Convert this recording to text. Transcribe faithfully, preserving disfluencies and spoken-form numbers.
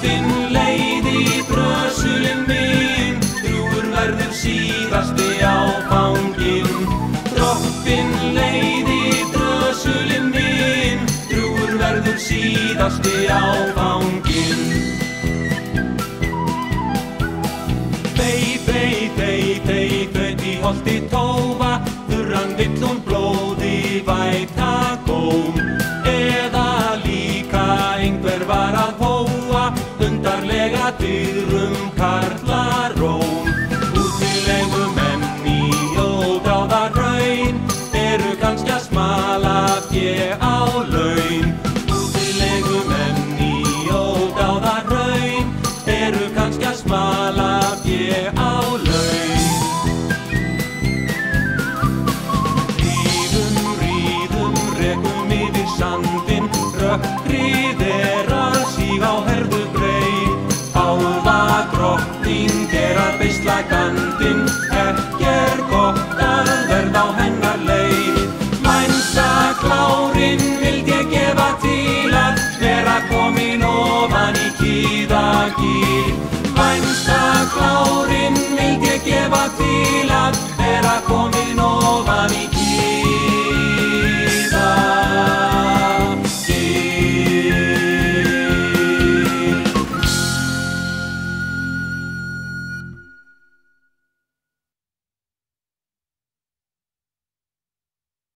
Drottinn leið í drösulinn minn, drjúgur verður síðasti áfanginn. Drottinn leið í drösulinn minn, drjúgur verður síðasti áfanginn. Þey, þey, þey, þey, þaut í holti tófa, þurran vill hún blóði væta góm. Eða líka einhver var að hóa, undarlega dýrum karlaróm. Útilegumenn í ódáðahraun eru kannski að smala fé á laun. Útilegumenn í ódáðahraun eru kannski að smala fé á laun. Ríðum, ríðum, rekum yfir sandinn, rökkrið er að síga á herðu breið. Álfadrottning er að beisla gandinn, ekki er gott að verða á hennar leið. Mænsaklárinn vild ég gefa til að vera komin ofan í Kiðagil. Mænsaklárinn vild ég gefa til að vera komin